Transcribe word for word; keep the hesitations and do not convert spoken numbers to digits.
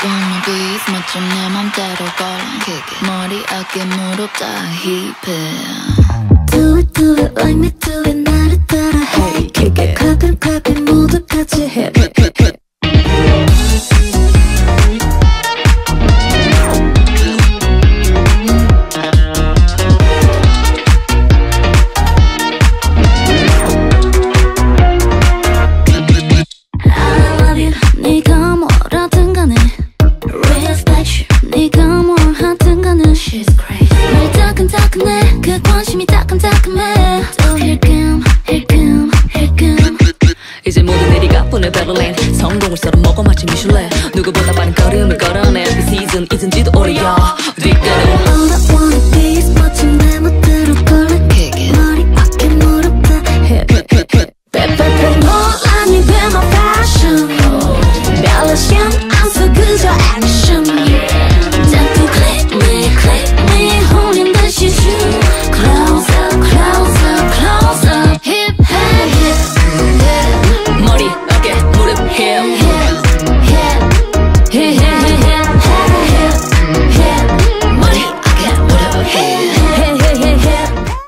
wannabes 멋진 내 맘대로 걸어 머리 어깨 무릎 다 힙해 Do it do it like me do it 나를 따라 해 kick it clap it clap it 모두 같이 해 그 관심이 따끔따끔해 또 힐끔 힐끔 힐끔 이제 모두 내리가 보내 베를린 성공을 썰어 먹어 마치 미슐랭 누구보다 빠른 걸음을 걸어내 이 시즌 이젠지도 오래야 뒷걸음